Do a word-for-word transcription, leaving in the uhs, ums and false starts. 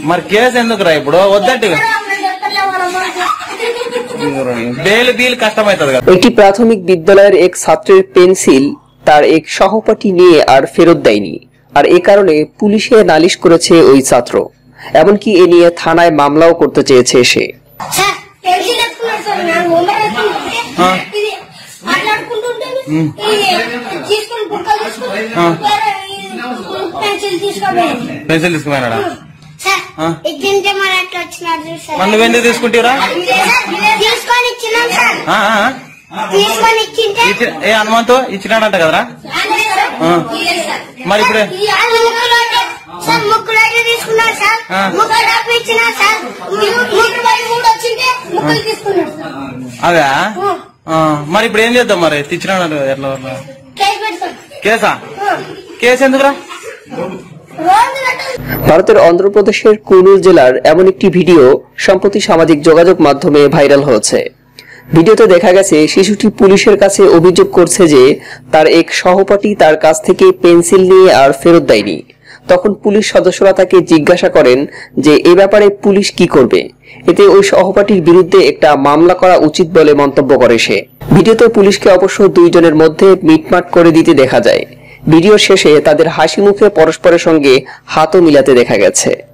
మరి కేసు ఎందుకురా ఇప్పుడు వద్దంటే বেল বিল কষ্টমাইতাদ একটি প্রাথমিক বিদ্যালয়ের এক ছাত্রের পেন্সিল তার এক সহপাঠী নিয়ে আর ফেরত দেয়নি, আর এ কারণে পুলিশে নালিশ করেছে ওই ছাত্র। এমনকি এ নিয়ে থানায় মামলাও করতে চেয়েছে সে। పెన్సిల్ తీసుకున్నాడా? నువ్వెందుకు తీసుకుంటావురా? ఏ హనుమంతు ఇచ్చినాడంట కదరా? మరి ఇప్పుడే అదా? మరి ఇప్పుడు ఏం చేద్దాం? మరి తెచ్చినాడు ఎట్లా? కేసా? కేసు ఎందుకురా? ভারতের অন্ধ্রপ্রদেশের কুর্নুল জেলার এমন একটি ভিডিও সম্প্রতি সামাজিক যোগাযোগ মাধ্যমে ভাইরাল হয়েছে। ভিডিওতে দেখা গেছে শিশুটি পুলিশের কাছে অভিযোগ করছে যে তার এক সহপাঠী তার কাছ থেকে পেন্সিল নিয়ে আর ফেরত দেয়নি। তখন পুলিশ সদস্যরা তাকে জিজ্ঞাসা করেন যে এ ব্যাপারে পুলিশ কি করবে। এতে ওই সহপাঠীর বিরুদ্ধে একটা মামলা করা উচিত বলে মন্তব্য করে সে। ভিডিওতে পুলিশকে অবশ্য দুইজনের মধ্যে মিটমাট করে দিতে দেখা যায়। ভিডিও শেষে তাদের হাসি মুখে পরস্পরের সঙ্গে হাতও মিলাতে দেখা গেছে।